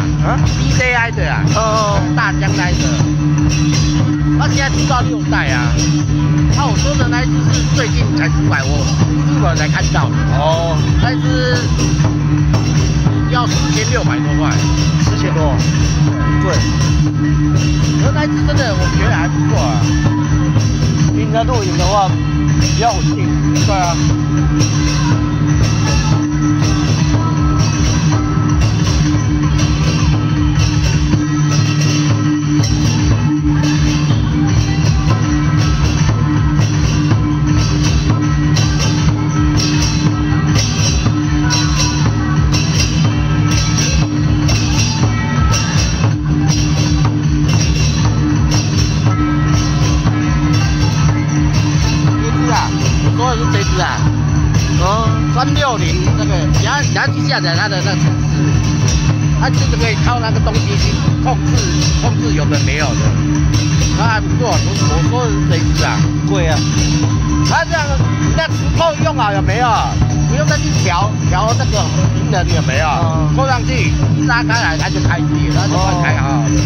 啊 ，DJI 的啊， 哦， 大疆那一个，他现在出到6代啊。那我说的那一只是最近才出来，我YouTube才看到的。 哦， 那一只要4600多块 4000多，对， 可是那一只真的我觉得还不错啊。 应该露营的话比较稳定。 对啊。说的是这只啊，360这个，你要去下载它的那个程式，它就是可以靠那个东西去控制有的没有的，它还不错。我说的是这只啊， 贵啊， 它这样那磁扣用好有没有？不用再去调那个平衡有没有？扣上去一拉开来它就开机了，它就会开好好的。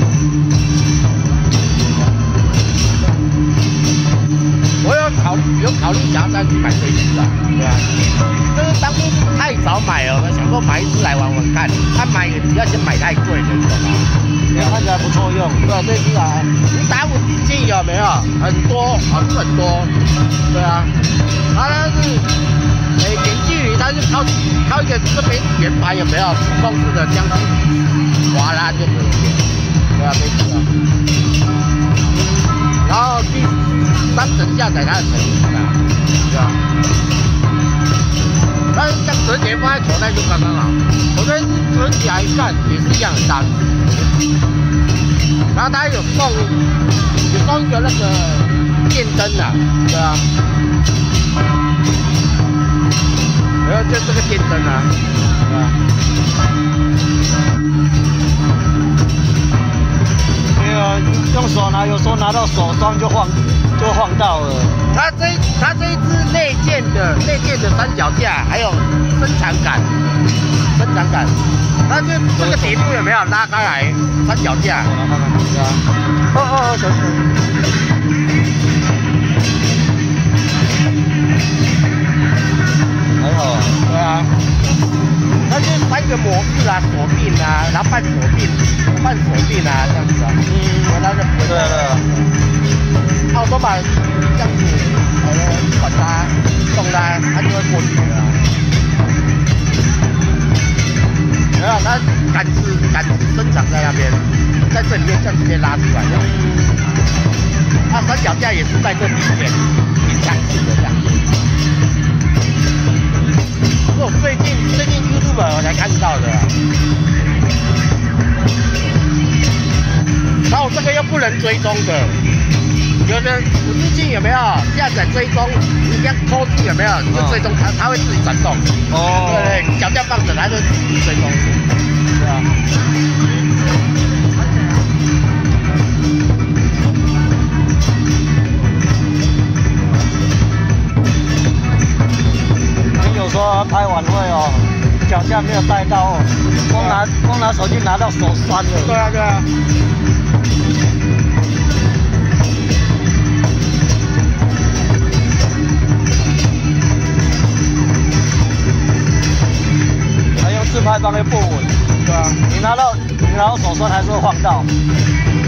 我有考虑想要再去买这一只啊，对啊，就是当初太早买了，想说买一只来玩玩看，他买也不要先买太贵的，你懂吗？ 看起来不错用。 对啊，这只啊，你打稳定器有没有？很多，好处很多，对啊，它是远距离，它是靠一个这边圆盘有没有？触控式的这样子滑拉就可以，对啊，这只啊，然后第3层下载它的程式啊，对吧？但是像折叠放在口袋就刚刚好，口袋折起来一看也是一样很大。然后它有送一个那个电灯啊，对啊，然后就这个电灯啊，对吧？ 没有，用手拿，有时候拿到手上就晃到了。 它这一只内建的三脚架，还有伸长杆，它这个底部有没有拉开来三脚架？对啊。 小心。还好啊。 对啊。它就3个模式啊，锁定啊，然后半锁定啊，这样子啊。它就不会。 对啊。 澳洲版这样子，管它动它，它就会过去的啊。没有，它杆子伸长在那边，在这里面这样直接拉出来的。它三脚架也是在这里面，隐藏式的这样。是我最近 YouTube 我才看到的啊。然后这个又不能追踪的。有的5G器有没有下载追踪？你这样抠住有没有？你就追踪它会自己转动。哦。对对，脚架放着，它就自己追踪。对啊。 你有时候拍晚会哦，脚架没有带到哦，光拿手机拿到手酸了。 对啊对啊。 自拍棒又不稳，对啊，你拿到手酸还是会晃到。